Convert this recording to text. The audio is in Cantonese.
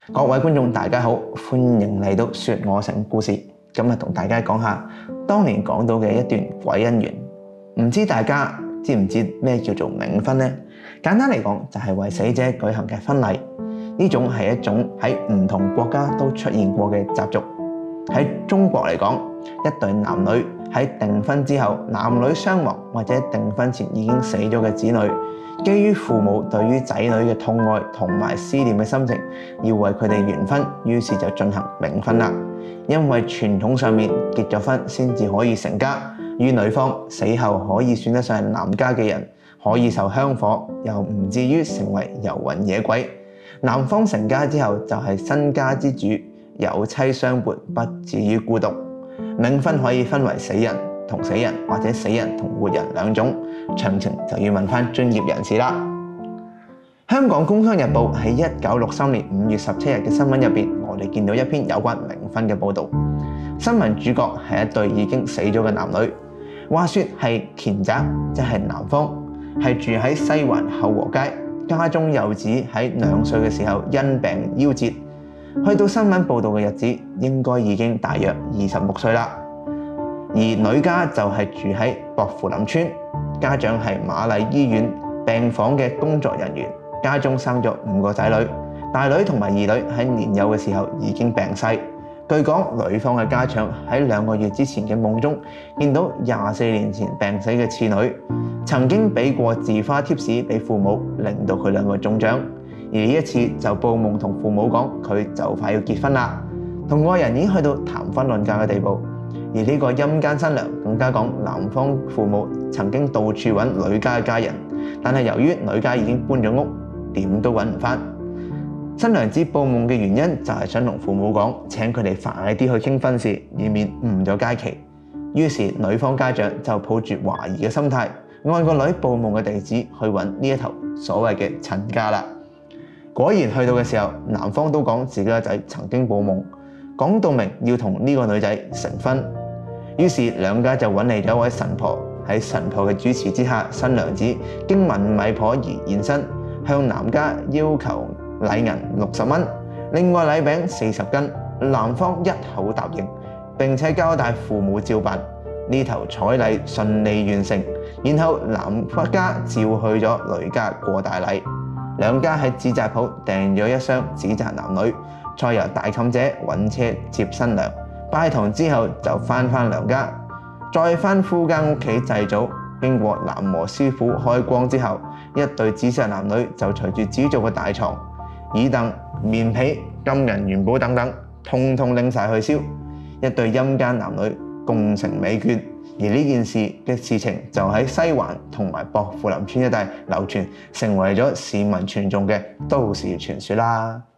各位觀眾大家好，歡迎嚟到說我城故事。今日同大家講下當年講到嘅一段鬼姻緣。唔知大家知唔知咩叫做冥婚呢？簡單嚟講就係為死者舉行嘅婚禮。呢種係一種喺唔同國家都出現過嘅習俗。喺中國嚟講，一對男女喺訂婚之後，男女雙亡或者訂婚前已經死咗嘅子女，基於父母對於仔女嘅痛愛同埋思念嘅心情，要為佢哋圓婚，於是就進行冥婚啦。因為傳統上面結咗婚先至可以成家，於女方死後可以算得上係男家嘅人，可以受香火，又唔至於成為遊魂野鬼。男方成家之後就係身家之主，有妻相伴，不至於孤獨。冥婚可以分為死人同死人，或者死人同活人兩種，詳情就要問翻專業人士啦。香港工商日報喺1963年5月17日嘅新聞入邊，我哋見到一篇有關冥婚嘅報導。新聞主角係一對已經死咗嘅男女，話說係乾宅，即係男方，係住喺西環厚和街，家中幼子喺2歲嘅時候因病夭折。去到新聞報導嘅日子，應該已經大約26歲啦。而女家就係住喺薄扶林村，家長係瑪麗醫院病房嘅工作人員，家中生咗5個仔女，大女同埋二女喺年幼嘅時候已經病逝。據講，女方嘅家長喺2個月之前嘅夢中見到24年前病死嘅次女，曾經俾過字花貼士俾父母，令到佢2個中獎。而呢一次就報夢同父母講佢就快要結婚啦，同愛人已經去到談婚論嫁嘅地步。而呢個陰間新娘更加講，男方父母曾經到處揾女家嘅家人，但係由於女家已經搬咗屋，點都揾唔返。新娘子報夢嘅原因就係想同父母講，請佢哋快啲去傾婚事，以免誤咗佳期。於是女方家長就抱住懷疑嘅心態，按個女報夢嘅地址去揾呢一頭所謂嘅親家啦。果然去到嘅時候，男方都講自己個仔曾經報夢，講到明要同呢個女仔成婚。於是兩家就揾嚟咗一位神婆，喺神婆嘅主持之下，新娘子經問米婆而現身，向男家要求禮銀60蚊，另外禮餅40斤。男方一口答應，並且交代父母照辦。呢頭彩禮順利完成，然後男家召去咗女家過大禮。兩家喺紙紮鋪訂咗一箱紙紮男女，再由大妗姐揾車接新娘。拜堂之後就翻娘家，再翻夫家屋企祭祖。經過喃嘸師傅開光之後，一對紙紮男女就隨住紙做嘅大床、椅凳、棉被、金銀元寶等等，通通拎晒去燒。一對陰間男女共成美眷。而呢件事嘅事情就喺西環同埋薄扶林村一帶流傳，成為咗市民傳頌嘅都市傳說啦。